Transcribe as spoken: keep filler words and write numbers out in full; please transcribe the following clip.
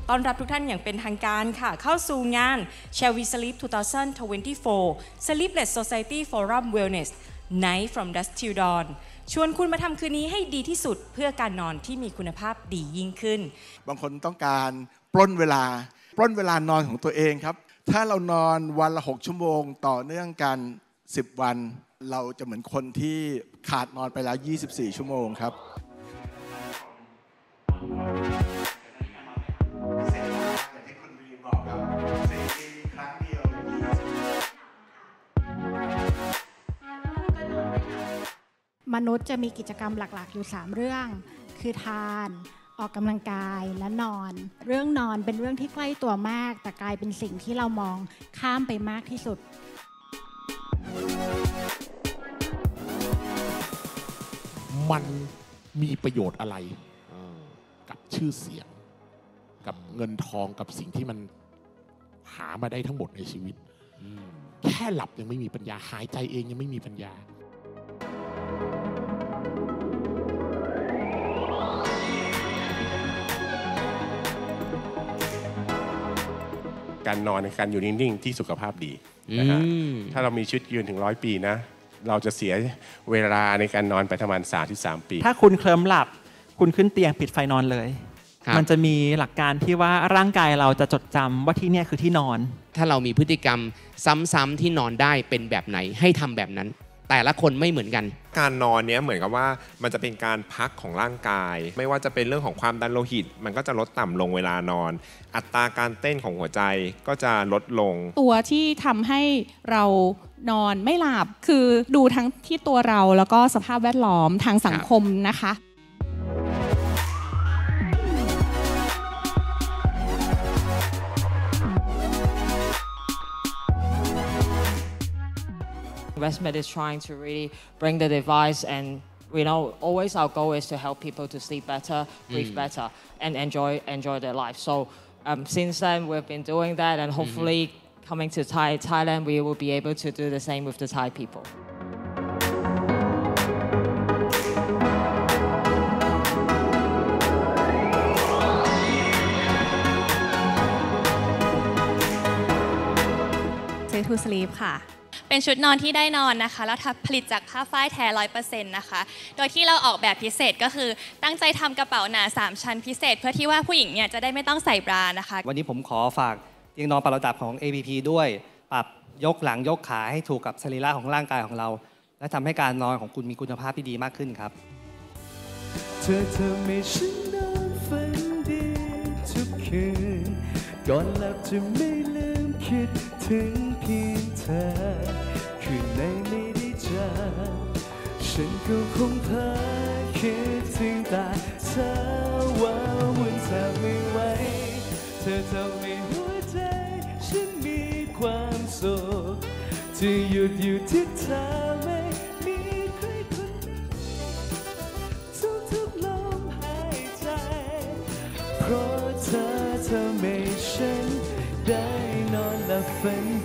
ต้อนรับทุกท่านอย่างเป็นทางการค่ะเข้าสู่งาน Shall We Sleep สองพันยี่สิบสี่ Sleepless Society Forum Wellness Night from Dusk Till Dawn ชวนคุณมาทำคืนนี้ให้ดีที่สุดเพื่อการนอนที่มีคุณภาพดียิ่งขึ้นบางคนต้องการปล้นเวลาปล้นเวลานอนของตัวเองครับถ้าเรานอนวันละหกชั่วโมงต่อเนื่องกันสิบวันเราจะเหมือนคนที่ขาดนอนไปแล้วยี่สิบสี่ชั่วโมงครับมนุษย์จะมีกิจกรรมหลักๆอยู่สามเรื่องคือทานออกกำลังกายและนอนเรื่องนอนเป็นเรื่องที่ใกล้ตัวมากแต่กลายเป็นสิ่งที่เรามองข้ามไปมากที่สุดมันมีประโยชน์อะไรกับชื่อเสียงกับเงินทองกับสิ่งที่มันหามาได้ทั้งหมดในชีวิตแค่หลับยังไม่มีปัญญาหายใจเองยังไม่มีปัญญาการนอนในการอยู่นิ่งๆที่สุขภาพดีนะฮะถ้าเรามีชีวิตยืนถึงร้อยปีนะเราจะเสียเวลาในการนอนไปประมาณ สามถึงสาม ปีถ้าคุณเคลิ้มหลับคุณขึ้นเตียงปิดไฟนอนเลยมันจะมีหลักการที่ว่าร่างกายเราจะจดจำว่าที่นี่คือที่นอนถ้าเรามีพฤติกรรมซ้ำๆที่นอนได้เป็นแบบไหนให้ทำแบบนั้นแต่ละคนไม่เหมือนกันการนอนเนี้ยเหมือนกับว่ามันจะเป็นการพักของร่างกายไม่ว่าจะเป็นเรื่องของความดันโลหิตมันก็จะลดต่ำลงเวลานอนอัตราการเต้นของหัวใจก็จะลดลงตัวที่ทำให้เรานอนไม่หลับคือดูทั้งที่ตัวเราแล้วก็สภาพแวดล้อมทางสังคมนะคะ Westmed is trying to really bring the device and you know always our goal is to help people to sleep better, breathe mm. better and enjoy enjoy their life. So um, since then we've been doing that and hopefully mm-hmm. coming to Thai, Thailand we will be able to do the same with the Thai people. Say to Sleep ค่ะเป็นชุดนอนที่ได้นอนนะคะแล้วผลิตจากผ้าฝ้ายแท้ ร้อยเปอร์เซ็นต์ นะคะโดยที่เราออกแบบพิเศษก็คือตั้งใจทำกระเป๋าหนาสามชั้นพิเศษเพื่อที่ว่าผู้หญิงเนี่ยจะได้ไม่ต้องใส่บรานะคะวันนี้ผมขอฝากเตียงนอนปรับระดับของ เอ พี พี ด้วยปรับยกหลังยกขาให้ถูกกับสรีระของร่างกายของเราและทำให้การนอนของคุณมีคุณภาพที่ดีมากขึ้นครับเธอเธอไม่ฉันนอนฝันดีทุกคืนก่อนหลับจะไม่ลืมคิดถึงเพียงเธอคืนไหนไม่ได้เจอฉันก็คงเพ้อคิดถึงแต่เธอว่าวันเธอไม่ไหวเธอทำให้หัวใจฉันมีความสุขจะหยุดอยู่ที่เธอไม่มีใครคนนั้นทุกๆลมหายใจเพราะเธอทำให้ฉันได้นอนหลับฝัน